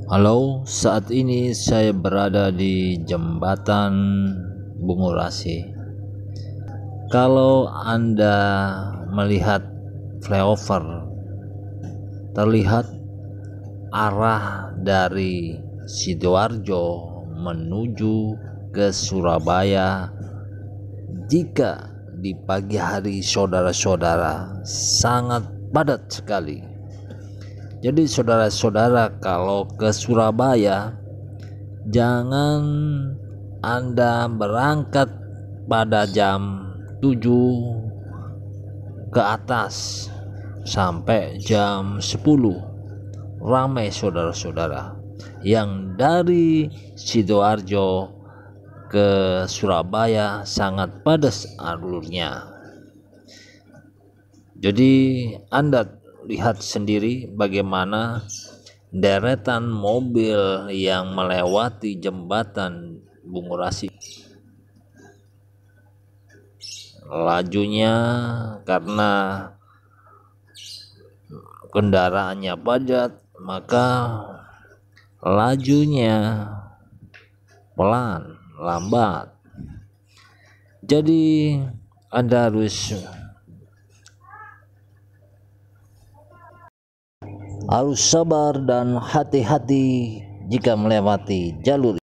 Halo, saat ini saya berada di jembatan Bungurasi. Kalau Anda melihat flyover, terlihat arah dari Sidoarjo menuju ke Surabaya. Jika di pagi hari saudara-saudara sangat padat sekali. Jadi saudara-saudara kalau ke Surabaya, jangan Anda berangkat pada jam 7 ke atas sampai jam 10. Ramai saudara-saudara yang dari Sidoarjo ke Surabaya, sangat padat alurnya. Jadi Anda lihat sendiri bagaimana deretan mobil yang melewati jembatan Bungurasi. Lajunya karena kendaraannya padat, maka lajunya pelan, lambat. Jadi Anda harus sabar dan hati-hati jika melewati jalur